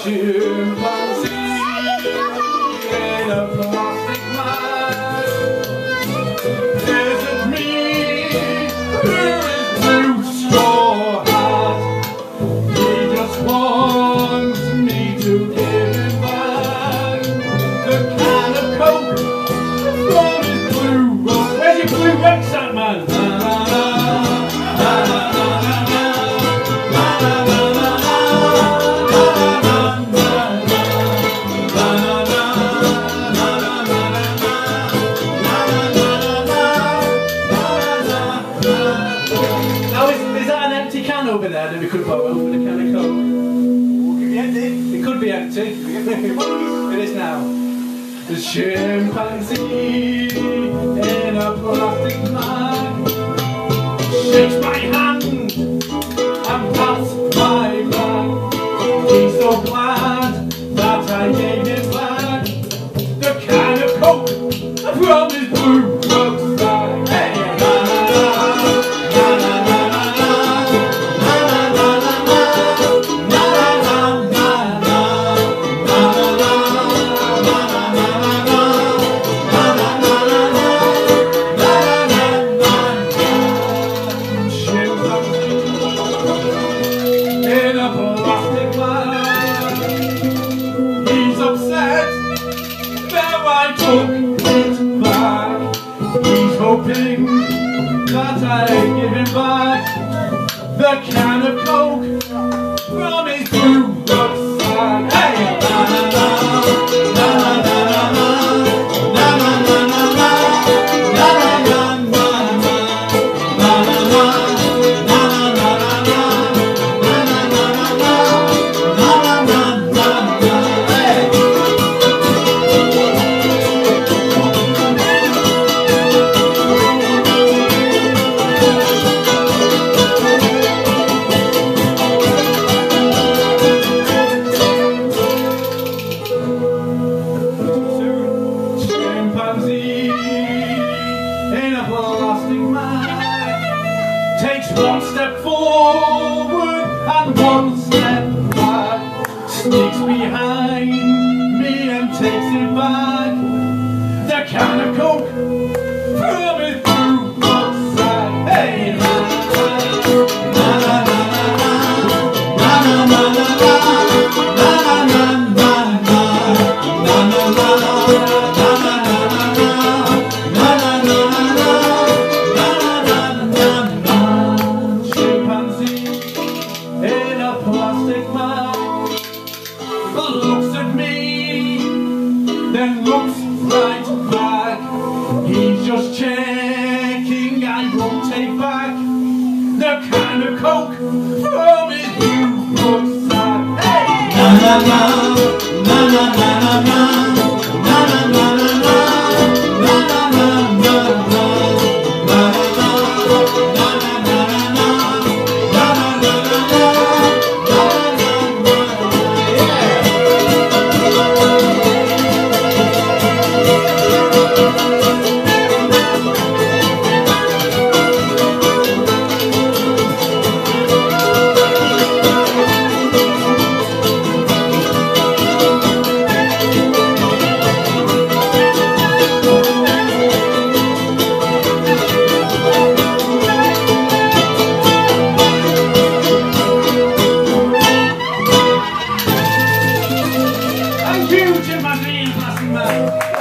chimpanzee in a plastic bag. Is it me who is blue straw hat? He just wants me to give him back the can of Coke from his blue rug. Where's your blue rucksack, man? Is that an empty can over there that we could put over the can of Coke? It could be empty. It could be empty. It is now. The chimpanzee in a plastic bag shakes my hand and pats my back. He's so glad that I gave him back the can of Coke from his blue rucksack. Hey! In a plastic bag, he's upset that I took it back. He's hoping that I give him back the can of Coke from his blue rucksack. Hey! Chimpanzee in a plastic bag takes one step forward and one step back, sneaks behind me and takes it back the can of Coke from his blue rucksack. Hey! In a plastic bag, looks at me, then looks right back. He's just checking I won't take back the can of Coke from his blue rucksack. Hey! Na na na, na na na na na, na na na na na, na na na na na. Chimpanzee in a plastic bag.